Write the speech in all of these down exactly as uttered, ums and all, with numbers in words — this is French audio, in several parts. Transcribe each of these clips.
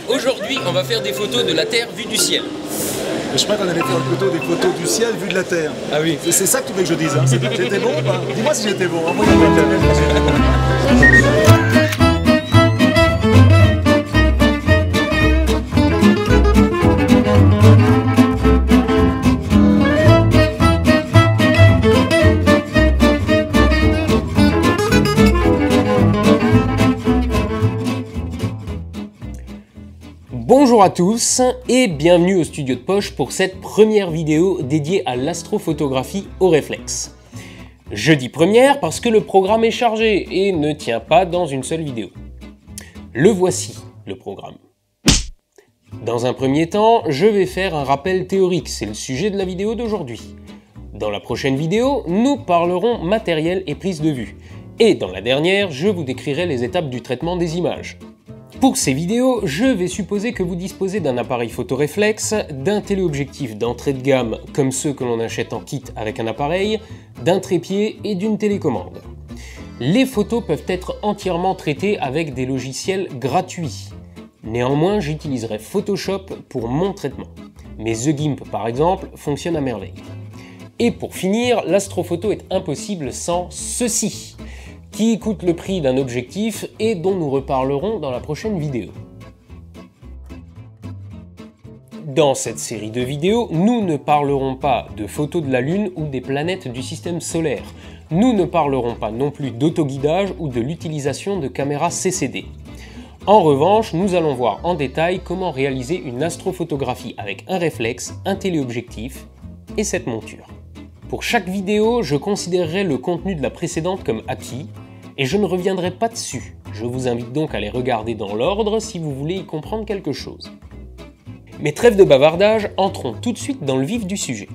Aujourd'hui, on va faire des photos de la Terre vue du ciel. Je crois qu'on allait faire une photo des photos du ciel vu de la Terre. Ah oui. C'est ça que tu veux que je dise, hein. J'étais bon ou pas? Dis-moi si j'étais bon. Envoyez-moi un commentaire si j'étais bon. Bonjour à tous et bienvenue au studio de poche pour cette première vidéo dédiée à l'astrophotographie au réflexe. Je dis première parce que le programme est chargé et ne tient pas dans une seule vidéo. Le voici, le programme. Dans un premier temps, je vais faire un rappel théorique, c'est le sujet de la vidéo d'aujourd'hui. Dans la prochaine vidéo, nous parlerons matériel et prise de vue. Et dans la dernière, je vous décrirai les étapes du traitement des images. Pour ces vidéos, je vais supposer que vous disposez d'un appareil photoréflexe, d'un téléobjectif d'entrée de gamme comme ceux que l'on achète en kit avec un appareil, d'un trépied et d'une télécommande. Les photos peuvent être entièrement traitées avec des logiciels gratuits. Néanmoins, j'utiliserai Photoshop pour mon traitement. Mais The Gimp par exemple fonctionne à merveille. Et pour finir, l'astrophoto est impossible sans ceci, qui coûte le prix d'un objectif et dont nous reparlerons dans la prochaine vidéo. Dans cette série de vidéos, nous ne parlerons pas de photos de la Lune ou des planètes du système solaire. Nous ne parlerons pas non plus d'autoguidage ou de l'utilisation de caméras C C D. En revanche, nous allons voir en détail comment réaliser une astrophotographie avec un réflexe, un téléobjectif et cette monture. Pour chaque vidéo, je considérerai le contenu de la précédente comme acquis, et je ne reviendrai pas dessus. Je vous invite donc à les regarder dans l'ordre si vous voulez y comprendre quelque chose. Mais trêve de bavardage, entrons tout de suite dans le vif du sujet.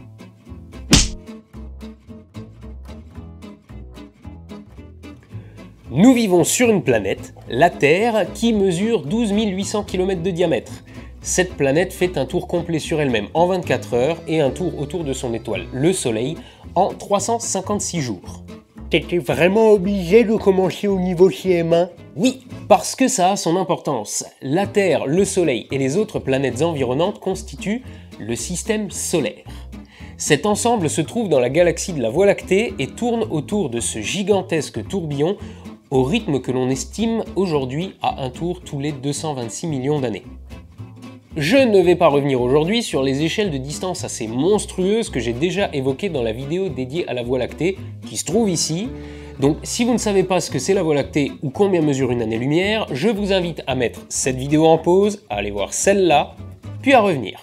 Nous vivons sur une planète, la Terre, qui mesure douze mille huit cents kilomètres de diamètre. Cette planète fait un tour complet sur elle-même en vingt-quatre heures et un tour autour de son étoile, le Soleil, en trois cent cinquante-six jours. T'étais vraiment obligé de commencer au niveau C M un? Oui, parce que ça a son importance. La Terre, le Soleil et les autres planètes environnantes constituent le système solaire. Cet ensemble se trouve dans la galaxie de la Voie lactée et tourne autour de ce gigantesque tourbillon au rythme que l'on estime aujourd'hui à un tour tous les deux cent vingt-six millions d'années. Je ne vais pas revenir aujourd'hui sur les échelles de distance assez monstrueuses que j'ai déjà évoquées dans la vidéo dédiée à la Voie lactée, qui se trouve ici. Donc si vous ne savez pas ce que c'est la Voie lactée ou combien mesure une année-lumière, je vous invite à mettre cette vidéo en pause, à aller voir celle-là, puis à revenir.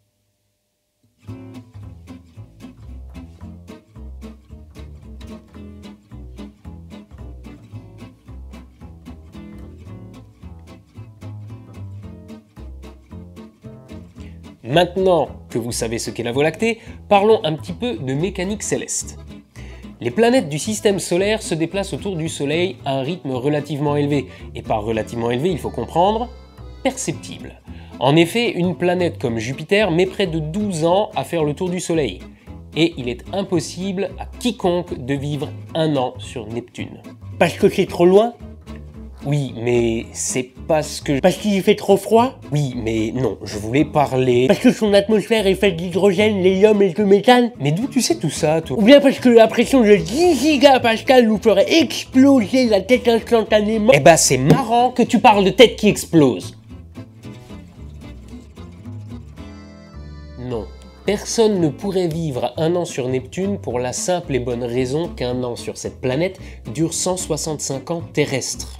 Maintenant que vous savez ce qu'est la Voie lactée, parlons un petit peu de mécanique céleste. Les planètes du système solaire se déplacent autour du Soleil à un rythme relativement élevé, et par relativement élevé il faut comprendre, perceptible. En effet, une planète comme Jupiter met près de douze ans à faire le tour du Soleil, et il est impossible à quiconque de vivre un an sur Neptune. Parce que c'est trop loin? Oui, mais c'est parce que... Parce qu'il fait trop froid? Oui, mais non, je voulais parler... Parce que son atmosphère est faite d'hydrogène, l'hélium et de méthane? Mais d'où tu sais tout ça, toi? Ou bien parce que la pression de dix gigapascal nous ferait exploser la tête instantanément? Eh ben c'est marrant que tu parles de tête qui explose. Non, personne ne pourrait vivre un an sur Neptune pour la simple et bonne raison qu'un an sur cette planète dure cent soixante-cinq ans terrestres.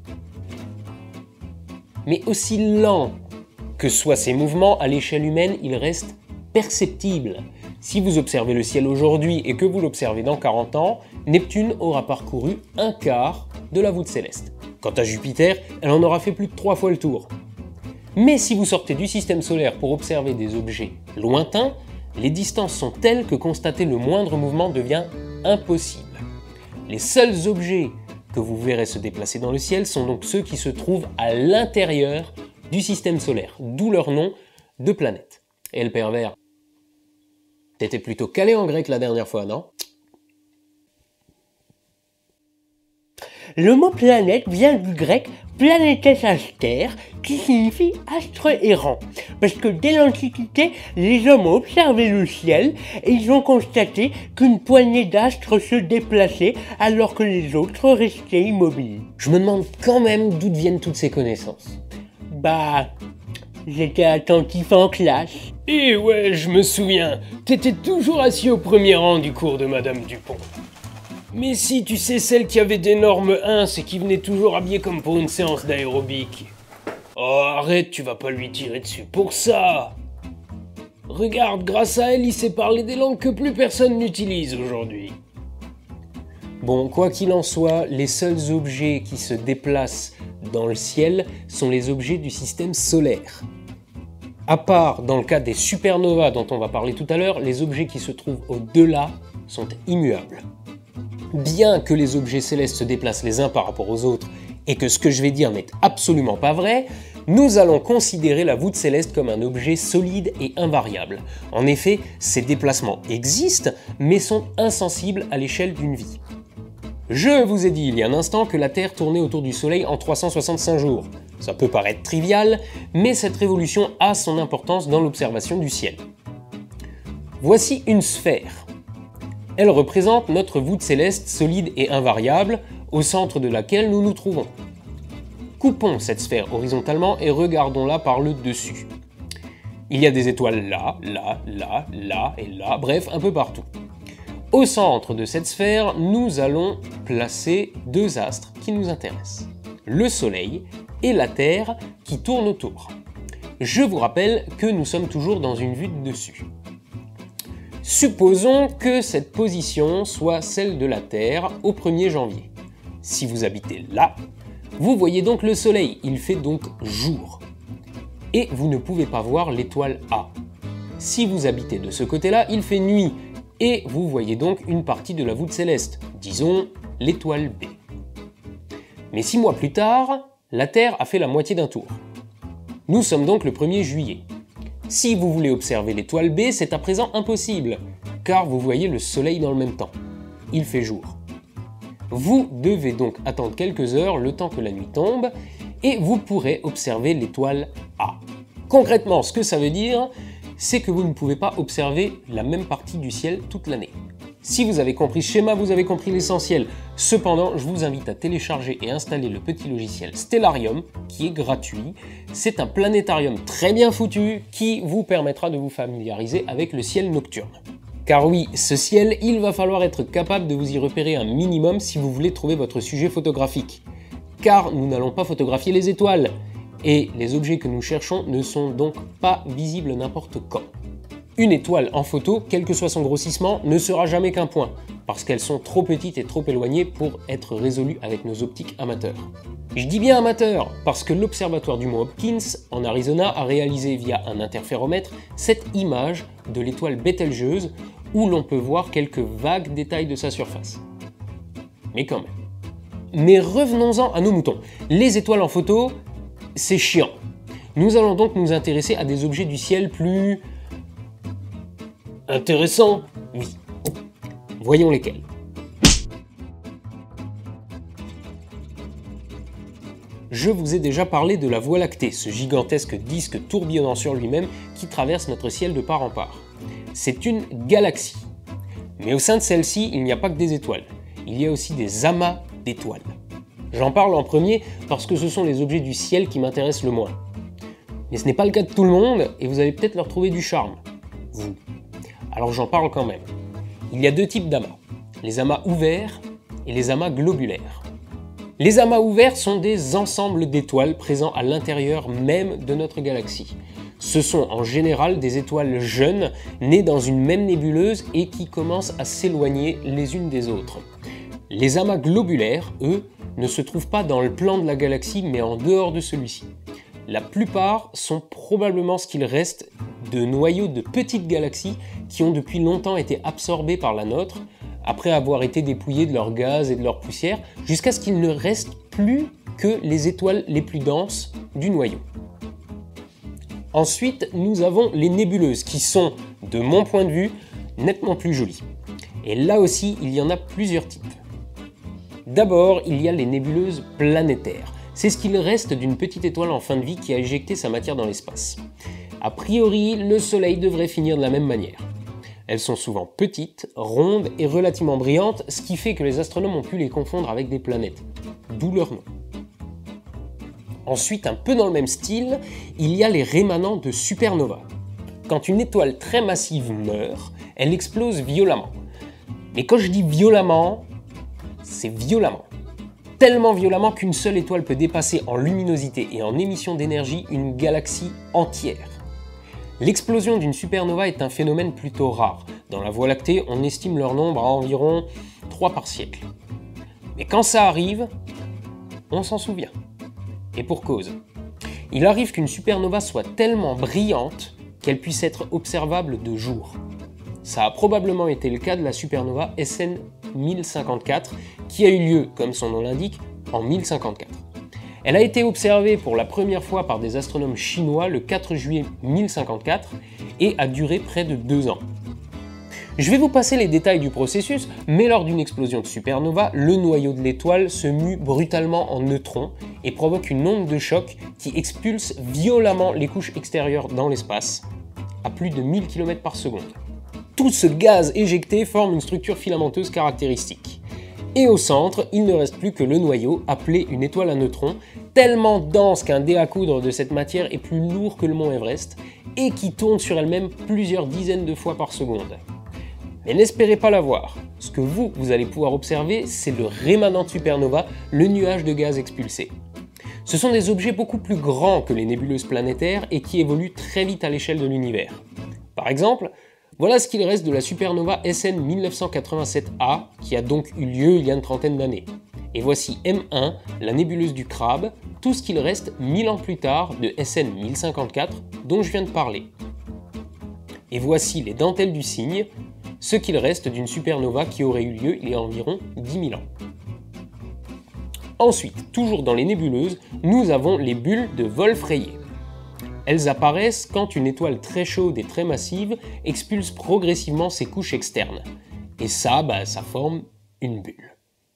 Mais aussi lent que soient ces mouvements, à l'échelle humaine, ils restent perceptibles. Si vous observez le ciel aujourd'hui et que vous l'observez dans quarante ans, Neptune aura parcouru un quart de la voûte céleste. Quant à Jupiter, elle en aura fait plus de trois fois le tour. Mais si vous sortez du système solaire pour observer des objets lointains, les distances sont telles que constater le moindre mouvement devient impossible. Les seuls objets que vous verrez se déplacer dans le ciel sont donc ceux qui se trouvent à l'intérieur du système solaire, d'où leur nom de planète. Et le pervers, t'étais plutôt calé en grec la dernière fois, non? Le mot planète vient du grec planétes aster, qui signifie astre errant. Parce que dès l'Antiquité, les hommes ont observé le ciel et ils ont constaté qu'une poignée d'astres se déplaçait alors que les autres restaient immobiles. Je me demande quand même d'où viennent toutes ces connaissances. Bah, j'étais attentif en classe. Eh ouais, je me souviens, t'étais toujours assis au premier rang du cours de Madame Dupont. Mais si, tu sais, celle qui avait d'énormes uns et qui venait toujours habillée comme pour une séance d'aérobic. Oh, arrête, tu vas pas lui tirer dessus pour ça. Regarde, grâce à elle, il sait parler des langues que plus personne n'utilise aujourd'hui. Bon, quoi qu'il en soit, les seuls objets qui se déplacent dans le ciel sont les objets du système solaire. À part dans le cas des supernovas dont on va parler tout à l'heure, les objets qui se trouvent au-delà sont immuables. Bien que les objets célestes se déplacent les uns par rapport aux autres et que ce que je vais dire n'est absolument pas vrai, nous allons considérer la voûte céleste comme un objet solide et invariable. En effet, ces déplacements existent, mais sont insensibles à l'échelle d'une vie. Je vous ai dit il y a un instant que la Terre tournait autour du Soleil en trois cent soixante-cinq jours. Ça peut paraître trivial, mais cette révolution a son importance dans l'observation du ciel. Voici une sphère. Elle représente notre voûte céleste solide et invariable, au centre de laquelle nous nous trouvons. Coupons cette sphère horizontalement et regardons-la par le dessus. Il y a des étoiles là, là, là, là et là, bref, un peu partout. Au centre de cette sphère, nous allons placer deux astres qui nous intéressent. Le Soleil et la Terre qui tournent autour. Je vous rappelle que nous sommes toujours dans une vue de dessus. Supposons que cette position soit celle de la Terre au premier janvier. Si vous habitez là, vous voyez donc le Soleil, il fait donc jour. Et vous ne pouvez pas voir l'étoile A. Si vous habitez de ce côté-là, il fait nuit, et vous voyez donc une partie de la voûte céleste, disons l'étoile B. Mais six mois plus tard, la Terre a fait la moitié d'un tour. Nous sommes donc le premier juillet. Si vous voulez observer l'étoile B, c'est à présent impossible, car vous voyez le Soleil dans le même temps. Il fait jour. Vous devez donc attendre quelques heures le temps que la nuit tombe, et vous pourrez observer l'étoile A. Concrètement, ce que ça veut dire, c'est que vous ne pouvez pas observer la même partie du ciel toute l'année. Si vous avez compris ce schéma, vous avez compris l'essentiel. Cependant, je vous invite à télécharger et installer le petit logiciel Stellarium, qui est gratuit. C'est un planétarium très bien foutu qui vous permettra de vous familiariser avec le ciel nocturne. Car oui, ce ciel, il va falloir être capable de vous y repérer un minimum si vous voulez trouver votre sujet photographique. Car nous n'allons pas photographier les étoiles, et les objets que nous cherchons ne sont donc pas visibles n'importe quand. Une étoile en photo, quel que soit son grossissement, ne sera jamais qu'un point, parce qu'elles sont trop petites et trop éloignées pour être résolues avec nos optiques amateurs. Je dis bien amateurs, parce que l'observatoire du mont Hopkins, en Arizona, a réalisé via un interféromètre cette image de l'étoile Bételgeuse, où l'on peut voir quelques vagues détails de sa surface. Mais quand même. Mais revenons-en à nos moutons. Les étoiles en photo, c'est chiant. Nous allons donc nous intéresser à des objets du ciel plus... intéressants, oui. Voyons lesquels. Je vous ai déjà parlé de la Voie lactée, ce gigantesque disque tourbillonnant sur lui-même qui traverse notre ciel de part en part. C'est une galaxie. Mais au sein de celle-ci, il n'y a pas que des étoiles. Il y a aussi des amas d'étoiles. J'en parle en premier parce que ce sont les objets du ciel qui m'intéressent le moins. Mais ce n'est pas le cas de tout le monde et vous allez peut-être leur trouver du charme. Vous. Alors j'en parle quand même. Il y a deux types d'amas. Les amas ouverts et les amas globulaires. Les amas ouverts sont des ensembles d'étoiles présents à l'intérieur même de notre galaxie. Ce sont en général des étoiles jeunes, nées dans une même nébuleuse et qui commencent à s'éloigner les unes des autres. Les amas globulaires, eux, ne se trouvent pas dans le plan de la galaxie mais en dehors de celui-ci. La plupart sont probablement ce qu'il reste de noyaux de petites galaxies qui ont depuis longtemps été absorbés par la nôtre, après avoir été dépouillés de leur gaz et de leur poussière, jusqu'à ce qu'il ne reste plus que les étoiles les plus denses du noyau. Ensuite, nous avons les nébuleuses, qui sont, de mon point de vue, nettement plus jolies. Et là aussi, il y en a plusieurs types. D'abord, il y a les nébuleuses planétaires. C'est ce qu'il reste d'une petite étoile en fin de vie qui a éjecté sa matière dans l'espace. A priori, le Soleil devrait finir de la même manière. Elles sont souvent petites, rondes et relativement brillantes, ce qui fait que les astronomes ont pu les confondre avec des planètes, d'où leur nom. Ensuite, un peu dans le même style, il y a les rémanents de supernovas. Quand une étoile très massive meurt, elle explose violemment. Mais quand je dis violemment, c'est violemment. Tellement violemment qu'une seule étoile peut dépasser en luminosité et en émission d'énergie une galaxie entière. L'explosion d'une supernova est un phénomène plutôt rare. Dans la Voie lactée, on estime leur nombre à environ trois par siècle. Mais quand ça arrive, on s'en souvient. Et pour cause. Il arrive qu'une supernova soit tellement brillante qu'elle puisse être observable de jour. Ça a probablement été le cas de la supernova S N mille cinquante-quatre, qui a eu lieu, comme son nom l'indique, en mille cinquante-quatre. Elle a été observée pour la première fois par des astronomes chinois le quatre juillet mille cinquante-quatre et a duré près de deux ans. Je vais vous passer les détails du processus, mais lors d'une explosion de supernova, le noyau de l'étoile se mue brutalement en neutrons et provoque une onde de choc qui expulse violemment les couches extérieures dans l'espace, à plus de mille kilomètres par seconde. Tout ce gaz éjecté forme une structure filamenteuse caractéristique. Et au centre, il ne reste plus que le noyau, appelé une étoile à neutrons, tellement dense qu'un dé à coudre de cette matière est plus lourd que le mont Everest, et qui tourne sur elle-même plusieurs dizaines de fois par seconde. Mais n'espérez pas la voir. Ce que vous, vous allez pouvoir observer, c'est le rémanent de supernova, le nuage de gaz expulsé. Ce sont des objets beaucoup plus grands que les nébuleuses planétaires et qui évoluent très vite à l'échelle de l'univers. Par exemple, voilà ce qu'il reste de la supernova S N mille neuf cent quatre-vingt-sept A, qui a donc eu lieu il y a une trentaine d'années. Et voici M un, la nébuleuse du Crabe, tout ce qu'il reste mille ans plus tard de S N mille cinquante-quatre, dont je viens de parler. Et voici les dentelles du Cygne, ce qu'il reste d'une supernova qui aurait eu lieu il y a environ dix mille ans. Ensuite, toujours dans les nébuleuses, nous avons les bulles de Wolf-Rayet. Elles apparaissent quand une étoile très chaude et très massive expulse progressivement ses couches externes. Et ça, bah, ça forme une bulle.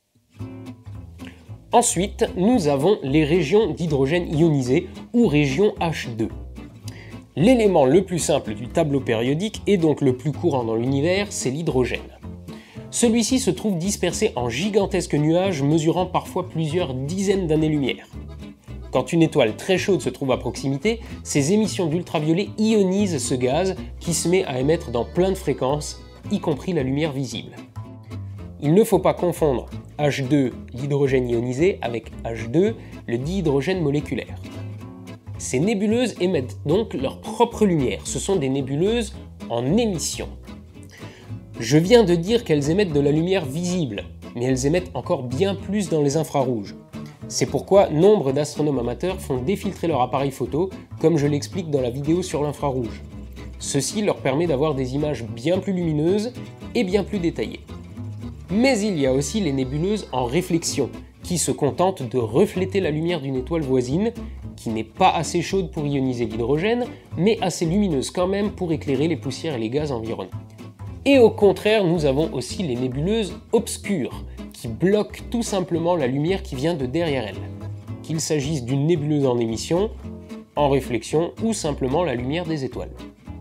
Ensuite, nous avons les régions d'hydrogène ionisé ou régions H deux. L'élément le plus simple du tableau périodique et donc le plus courant dans l'univers, c'est l'hydrogène. Celui-ci se trouve dispersé en gigantesques nuages mesurant parfois plusieurs dizaines d'années-lumière. Quand une étoile très chaude se trouve à proximité, ses émissions d'ultraviolets ionisent ce gaz qui se met à émettre dans plein de fréquences, y compris la lumière visible. Il ne faut pas confondre H deux, l'hydrogène ionisé, avec H deux, le dihydrogène moléculaire. Ces nébuleuses émettent donc leur propre lumière, ce sont des nébuleuses en émission. Je viens de dire qu'elles émettent de la lumière visible, mais elles émettent encore bien plus dans les infrarouges. C'est pourquoi nombre d'astronomes amateurs font défiltrer leur appareil photo, comme je l'explique dans la vidéo sur l'infrarouge. Ceci leur permet d'avoir des images bien plus lumineuses et bien plus détaillées. Mais il y a aussi les nébuleuses en réflexion, qui se contentent de refléter la lumière d'une étoile voisine, qui n'est pas assez chaude pour ioniser l'hydrogène, mais assez lumineuse quand même pour éclairer les poussières et les gaz environnants. Et au contraire, nous avons aussi les nébuleuses obscures, qui bloquent tout simplement la lumière qui vient de derrière elles, qu'il s'agisse d'une nébuleuse en émission, en réflexion ou simplement la lumière des étoiles.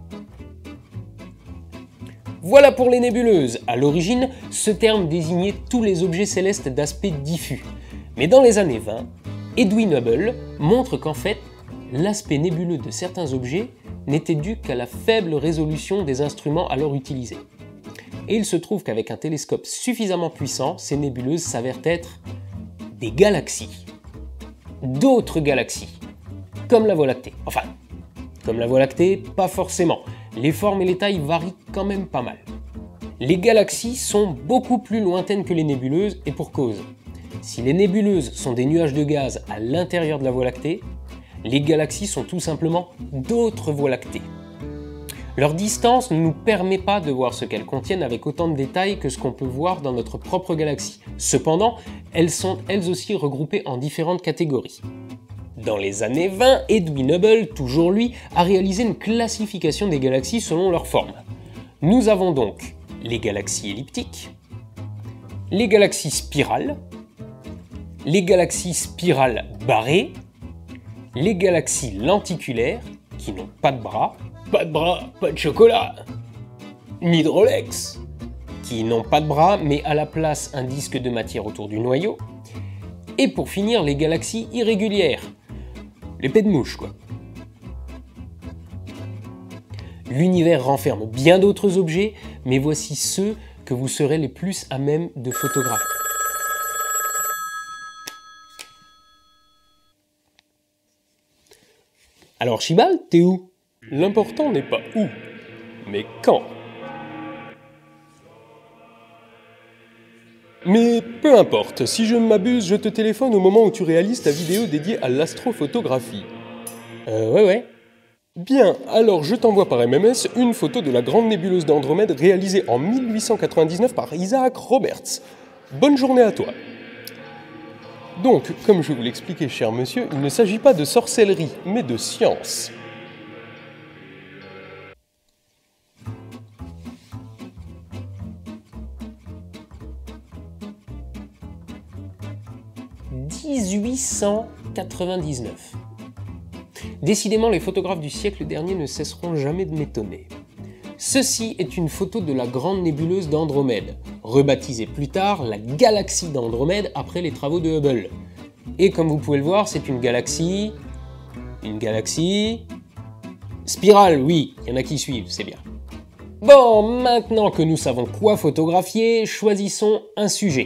Voilà pour les nébuleuses. À l'origine, ce terme désignait tous les objets célestes d'aspect diffus. Mais dans les années vingt, Edwin Hubble montre qu'en fait, l'aspect nébuleux de certains objets n'était dû qu'à la faible résolution des instruments alors utilisés. Et il se trouve qu'avec un télescope suffisamment puissant, ces nébuleuses s'avèrent être des galaxies. D'autres galaxies, comme la Voie lactée. Enfin, comme la Voie lactée, pas forcément. Les formes et les tailles varient quand même pas mal. Les galaxies sont beaucoup plus lointaines que les nébuleuses, et pour cause. Si les nébuleuses sont des nuages de gaz à l'intérieur de la Voie lactée, les galaxies sont tout simplement d'autres Voies lactées. Leur distance ne nous permet pas de voir ce qu'elles contiennent avec autant de détails que ce qu'on peut voir dans notre propre galaxie. Cependant, elles sont elles aussi regroupées en différentes catégories. Dans les années vingt, Edwin Hubble, toujours lui, a réalisé une classification des galaxies selon leur forme. Nous avons donc les galaxies elliptiques, les galaxies spirales, les galaxies spirales barrées, les galaxies lenticulaires, qui n'ont pas de bras, pas de bras, pas de chocolat, ni de Rolex, qui n'ont pas de bras, mais à la place un disque de matière autour du noyau, et pour finir, les galaxies irrégulières, les pets de mouche quoi. L'univers renferme bien d'autres objets, mais voici ceux que vous serez les plus à même de photographier. Alors Chibal, t'es où? L'important n'est pas où, mais quand. Mais peu importe, si je ne m'abuse, je te téléphone au moment où tu réalises ta vidéo dédiée à l'astrophotographie. Euh, ouais, ouais. Bien, alors je t'envoie par M M S une photo de la grande nébuleuse d'Andromède réalisée en mille huit cent quatre-vingt-dix-neuf par Isaac Roberts. Bonne journée à toi. Donc, comme je vous l'expliquais, cher monsieur, il ne s'agit pas de sorcellerie, mais de science. dix-huit cent quatre-vingt-dix-neuf. Décidément, les photographes du siècle dernier ne cesseront jamais de m'étonner. Ceci est une photo de la grande nébuleuse d'Andromède, rebaptisée plus tard la galaxie d'Andromède après les travaux de Hubble. Et comme vous pouvez le voir, c'est une galaxie... Une galaxie... spirale, oui, il y en a qui suivent, c'est bien. Bon, maintenant que nous savons quoi photographier, choisissons un sujet.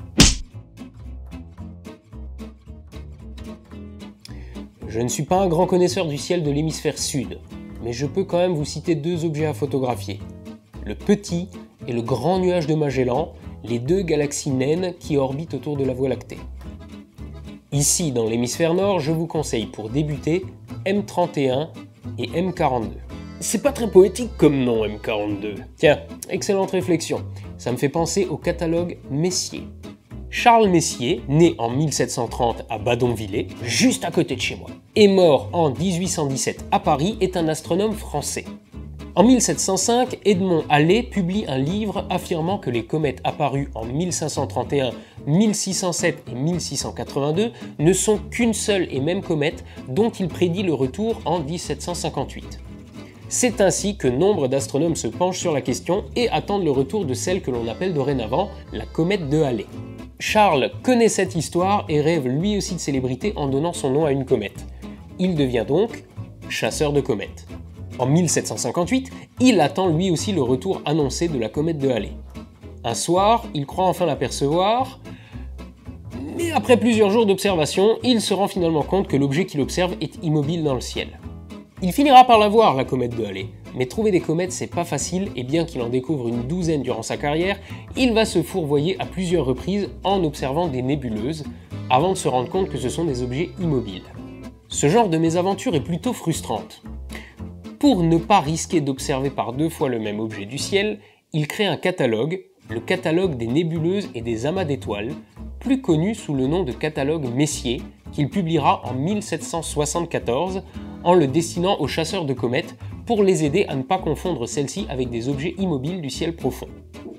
Je ne suis pas un grand connaisseur du ciel de l'hémisphère sud, mais je peux quand même vous citer deux objets à photographier. Le petit et le grand nuage de Magellan, les deux galaxies naines qui orbitent autour de la Voie lactée. Ici, dans l'hémisphère nord, je vous conseille pour débuter M trente et un et M quarante-deux. C'est pas très poétique comme nom, M quarante-deux. Tiens, excellente réflexion, ça me fait penser au catalogue Messier. Charles Messier, né en mille sept cent trente à Badonviller, juste à côté de chez moi, et mort en mille huit cent dix-sept à Paris, est un astronome français. En mille sept cent cinq, Edmond Halley publie un livre affirmant que les comètes apparues en mille cinq cent trente et un, mille six cent sept et mille six cent quatre-vingt-deux ne sont qu'une seule et même comète dont il prédit le retour en mille sept cent cinquante-huit. C'est ainsi que nombre d'astronomes se penchent sur la question et attendent le retour de celle que l'on appelle dorénavant la comète de Halley. Charles connaît cette histoire et rêve lui aussi de célébrité en donnant son nom à une comète. Il devient donc chasseur de comètes. En mille sept cent cinquante-huit, il attend lui aussi le retour annoncé de la comète de Halley. Un soir, il croit enfin l'apercevoir, mais après plusieurs jours d'observation, il se rend finalement compte que l'objet qu'il observe est immobile dans le ciel. Il finira par la voir, la comète de Halley, mais trouver des comètes c'est pas facile et bien qu'il en découvre une douzaine durant sa carrière, il va se fourvoyer à plusieurs reprises en observant des nébuleuses, avant de se rendre compte que ce sont des objets immobiles. Ce genre de mésaventure est plutôt frustrante. Pour ne pas risquer d'observer par deux fois le même objet du ciel, il crée un catalogue, le catalogue des nébuleuses et des amas d'étoiles, plus connu sous le nom de catalogue Messier, qu'il publiera en mille sept cent soixante-quatorze en le destinant aux chasseurs de comètes pour les aider à ne pas confondre celles-ci avec des objets immobiles du ciel profond.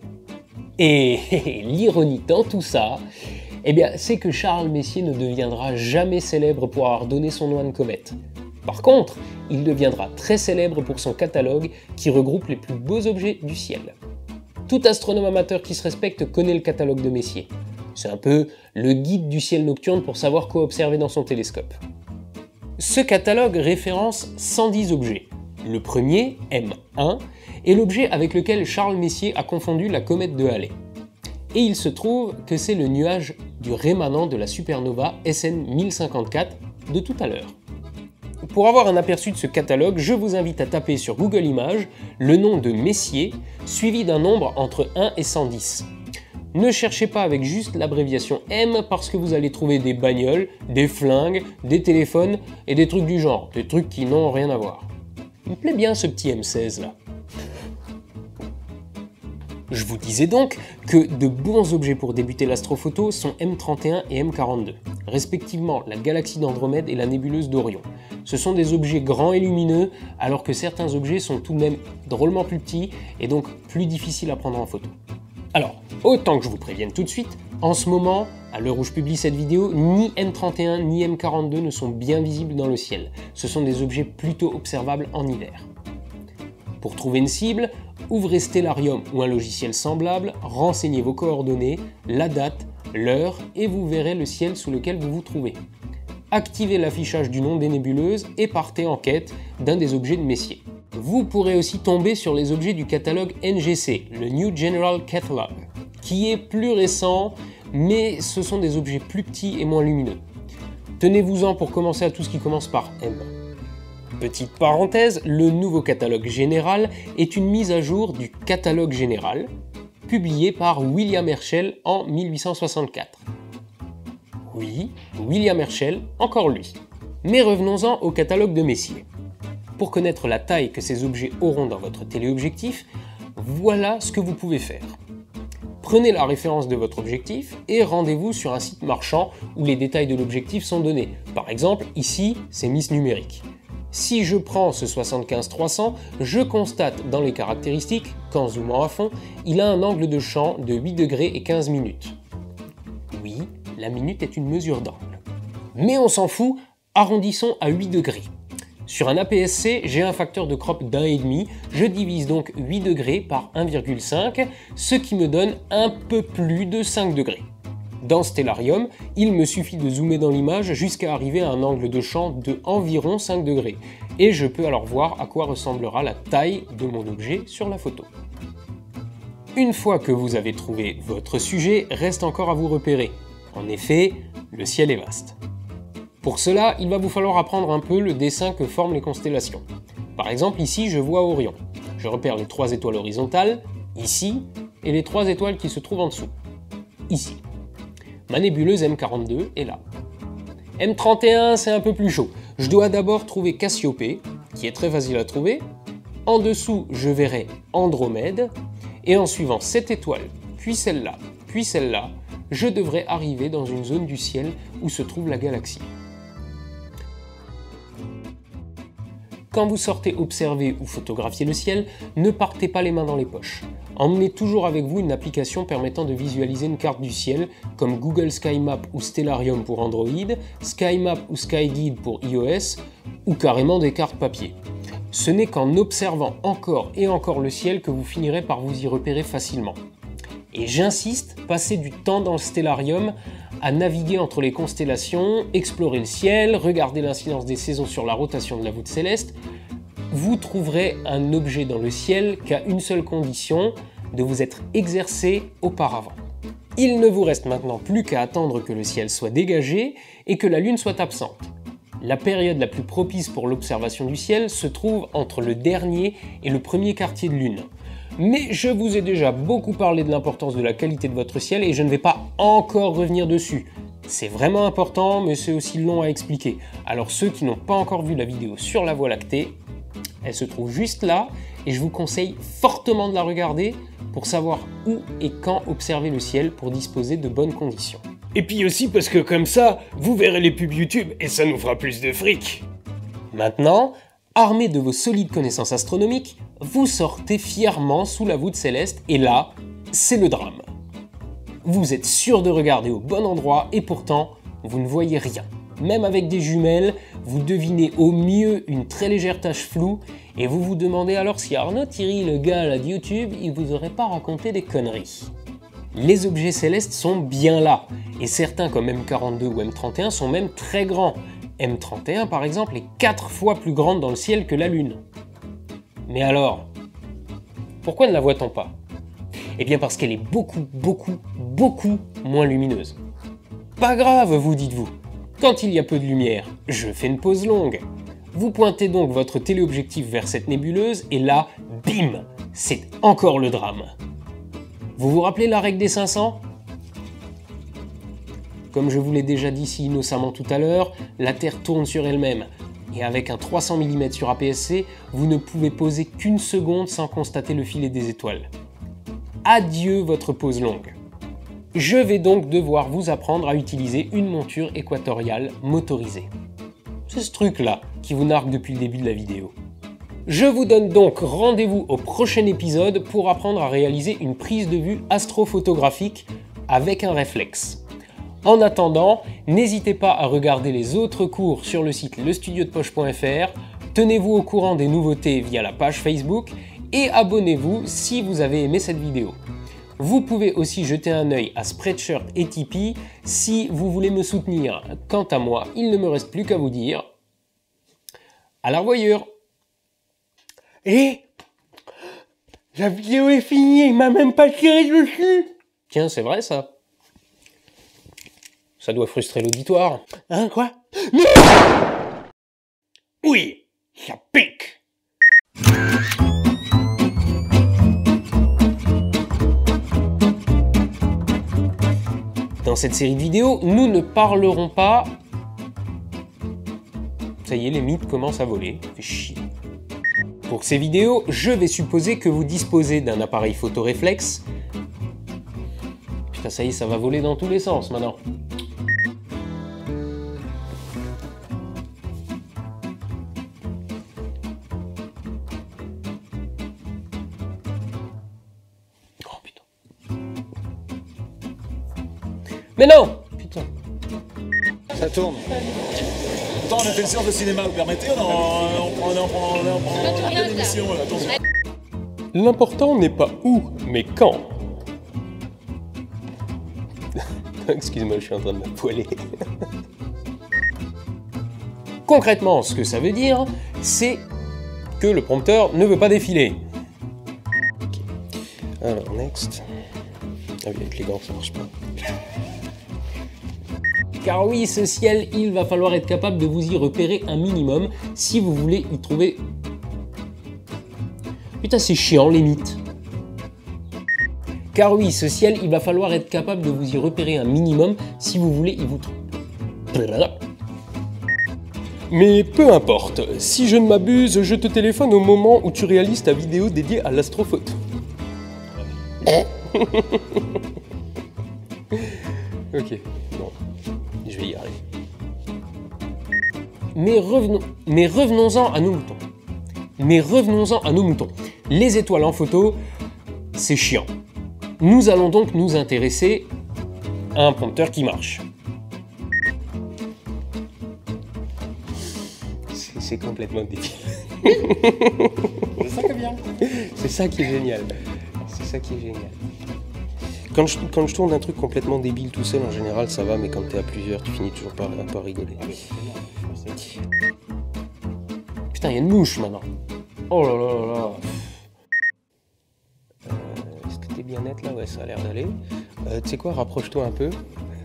Et l'ironie dans tout ça, eh bien, c'est que Charles Messier ne deviendra jamais célèbre pour avoir donné son nom à une comète. Par contre, il deviendra très célèbre pour son catalogue qui regroupe les plus beaux objets du ciel. Tout astronome amateur qui se respecte connaît le catalogue de Messier. C'est un peu le guide du ciel nocturne pour savoir quoi observer dans son télescope. Ce catalogue référence cent dix objets. Le premier, M un, est l'objet avec lequel Charles Messier a confondu la comète de Halley. Et il se trouve que c'est le nuage du rémanent de la supernova S N mille cinquante-quatre de tout à l'heure. Pour avoir un aperçu de ce catalogue, je vous invite à taper sur Google Images le nom de Messier, suivi d'un nombre entre un et cent dix. Ne cherchez pas avec juste l'abréviation M parce que vous allez trouver des bagnoles, des flingues, des téléphones et des trucs du genre, des trucs qui n'ont rien à voir. Il me plaît bien ce petit M seize là. Je vous disais donc que de bons objets pour débuter l'astrophoto sont M trente et un et M quarante-deux, respectivement la galaxie d'Andromède et la nébuleuse d'Orion. Ce sont des objets grands et lumineux, alors que certains objets sont tout de même drôlement plus petits et donc plus difficiles à prendre en photo. Alors, autant que je vous prévienne tout de suite, en ce moment, à l'heure où je publie cette vidéo, ni M trente et un ni M quarante-deux ne sont bien visibles dans le ciel. Ce sont des objets plutôt observables en hiver. Pour trouver une cible, ouvrez Stellarium ou un logiciel semblable, renseignez vos coordonnées, la date, l'heure et vous verrez le ciel sous lequel vous vous trouvez. Activez l'affichage du nom des nébuleuses et partez en quête d'un des objets de Messier. Vous pourrez aussi tomber sur les objets du catalogue N G C, le New General Catalogue, qui est plus récent, mais ce sont des objets plus petits et moins lumineux. Tenez-vous-en pour commencer à tout ce qui commence par M. Petite parenthèse, le nouveau catalogue général est une mise à jour du catalogue général, publié par William Herschel en mille huit cent soixante-quatre. Oui, William Herschel, encore lui. Mais revenons-en au catalogue de Messier. Pour connaître la taille que ces objets auront dans votre téléobjectif, voilà ce que vous pouvez faire. Prenez la référence de votre objectif et rendez-vous sur un site marchand où les détails de l'objectif sont donnés. Par exemple, ici, c'est Miss Numérique. Si je prends ce soixante-quinze trois cents, je constate dans les caractéristiques qu'en zoomant à fond, il a un angle de champ de huit degrés et quinze minutes. Oui, la minute est une mesure d'angle. Mais on s'en fout, arrondissons à huit degrés. Sur un A P S C, j'ai un facteur de crop d'un et demi, je divise donc huit degrés par un virgule cinq, ce qui me donne un peu plus de cinq degrés. Dans Stellarium, il me suffit de zoomer dans l'image jusqu'à arriver à un angle de champ de environ cinq degrés, et je peux alors voir à quoi ressemblera la taille de mon objet sur la photo. Une fois que vous avez trouvé votre sujet, reste encore à vous repérer. En effet, le ciel est vaste. Pour cela, il va vous falloir apprendre un peu le dessin que forment les constellations. Par exemple, ici, je vois Orion. Je repère les trois étoiles horizontales, ici, et les trois étoiles qui se trouvent en dessous, ici. Ma nébuleuse M quarante-deux est là. M trente et un, c'est un peu plus chaud. Je dois d'abord trouver Cassiopée, qui est très facile à trouver. En dessous, je verrai Andromède. Et en suivant cette étoile, puis celle-là, puis celle-là, je devrais arriver dans une zone du ciel où se trouve la galaxie. Quand vous sortez observer ou photographier le ciel, ne partez pas les mains dans les poches. Emmenez toujours avec vous une application permettant de visualiser une carte du ciel, comme Google Sky Map ou Stellarium pour Android, Sky Map ou SkyGuide pour iOS, ou carrément des cartes papier. Ce n'est qu'en observant encore et encore le ciel que vous finirez par vous y repérer facilement. Et j'insiste, passez du temps dans le Stellarium à naviguer entre les constellations, explorer le ciel, regarder l'incidence des saisons sur la rotation de la voûte céleste. Vous trouverez un objet dans le ciel qu'à une seule condition, de vous être exercé auparavant. Il ne vous reste maintenant plus qu'à attendre que le ciel soit dégagé et que la lune soit absente. La période la plus propice pour l'observation du ciel se trouve entre le dernier et le premier quartier de lune. Mais je vous ai déjà beaucoup parlé de l'importance de la qualité de votre ciel et je ne vais pas encore revenir dessus. C'est vraiment important, mais c'est aussi long à expliquer. Alors ceux qui n'ont pas encore vu la vidéo sur la Voie lactée, elle se trouve juste là et je vous conseille fortement de la regarder pour savoir où et quand observer le ciel pour disposer de bonnes conditions. Et puis aussi parce que comme ça, vous verrez les pubs YouTube et ça nous fera plus de fric. Maintenant, armé de vos solides connaissances astronomiques, vous sortez fièrement sous la voûte céleste et là, c'est le drame. Vous êtes sûr de regarder au bon endroit et pourtant, vous ne voyez rien. Même avec des jumelles, vous devinez au mieux une très légère tache floue et vous vous demandez alors si Arnaud Thierry, le gars là de YouTube, il vous aurait pas raconté des conneries. Les objets célestes sont bien là, et certains comme M quarante-deux ou M trente et un sont même très grands. M trente et un par exemple est quatre fois plus grande dans le ciel que la Lune. Mais alors, pourquoi ne la voit-on pas? Eh bien parce qu'elle est beaucoup, beaucoup, beaucoup moins lumineuse. Pas grave, vous dites-vous. Quand il y a peu de lumière, je fais une pause longue. Vous pointez donc votre téléobjectif vers cette nébuleuse et là, bim, c'est encore le drame. Vous vous rappelez la règle des cinq cents? Comme je vous l'ai déjà dit si innocemment tout à l'heure, la Terre tourne sur elle-même. Et avec un trois cents millimètres sur A P S C, vous ne pouvez poser qu'une seconde sans constater le filet des étoiles. Adieu votre pause longue. Je vais donc devoir vous apprendre à utiliser une monture équatoriale motorisée. C'est ce truc-là qui vous nargue depuis le début de la vidéo. Je vous donne donc rendez-vous au prochain épisode pour apprendre à réaliser une prise de vue astrophotographique avec un réflexe. En attendant, n'hésitez pas à regarder les autres cours sur le site le studio de poche point F R, tenez-vous au courant des nouveautés via la page Facebook et abonnez-vous si vous avez aimé cette vidéo. Vous pouvez aussi jeter un œil à Spreadshirt et Tipeee si vous voulez me soutenir. Quant à moi, il ne me reste plus qu'à vous dire à la revoyure. Et la vidéo est finie, il m'a même pas tiré dessus. Tiens, c'est vrai ça. Ça doit frustrer l'auditoire. Hein, quoi? Oui, ça pique. Dans cette série de vidéos, nous ne parlerons pas... Ça y est, les mythes commencent à voler. Ça fait chier. Pour ces vidéos, je vais supposer que vous disposez d'un appareil photo réflexe. Putain, ça y est, ça va voler dans tous les sens maintenant. Oh putain. Mais non! Putain. Ça tourne. Attends, on a fait une séance de cinéma, vous permettez? On en prend on en prend on en prend une émission là, attention. L'important n'est pas où, mais quand. Excuse-moi, je suis en train de me poiler. Concrètement, ce que ça veut dire, c'est que le prompteur ne veut pas défiler. Okay. Alors, next. Ah oui, avec les gants, ça marche pas. Car oui, ce ciel, il va falloir être capable de vous y repérer un minimum si vous voulez y trouver... Putain, c'est chiant, les mythes. Car oui, ce ciel, il va falloir être capable de vous y repérer un minimum si vous voulez y vous trouver. Mais peu importe, si je ne m'abuse, je te téléphone au moment où tu réalises ta vidéo dédiée à l'astrophoto. Ok, bon, je vais y arriver. Mais revenons, mais revenons-en à nos moutons. Mais revenons-en à nos moutons. Les étoiles en photo, c'est chiant. Nous allons donc nous intéresser à un prompteur qui marche. C'est complètement débile. C'est ça qui est bien. C'est ça qui est génial. C'est ça qui est génial. Quand je, quand je tourne un truc complètement débile tout seul, en général, ça va, mais quand t'es à plusieurs, tu finis toujours par, par rigoler. Putain, il y a une mouche maintenant. Oh là là là là. Euh, Est-ce que t'es bien net là? Ouais, ça a l'air d'aller. Euh, tu sais quoi, rapproche-toi un peu.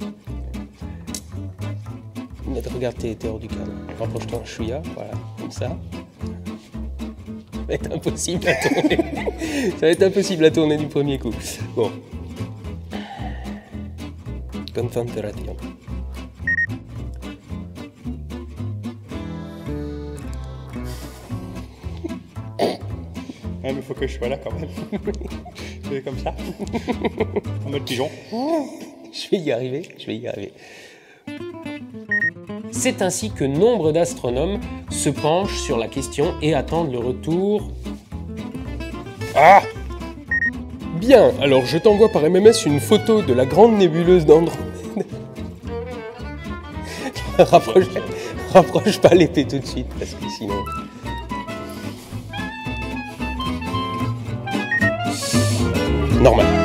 Regarde, t'es hors du cadre. Rapproche-toi un chouïa, voilà, comme ça. Ça va être impossible à tourner. Ça va être impossible à tourner du premier coup. Bon. Concentration. Ouais, mais faut que je sois là quand même. C'est comme ça. En mode pigeon. Je vais y arriver, je vais y arriver. C'est ainsi que nombre d'astronomes se penchent sur la question et attendent le retour... Ah! Bien, alors je t'envoie par M M S une photo de la grande nébuleuse d'Andromède. rapproche, rapproche pas l'épée tout de suite, parce que sinon... Normal.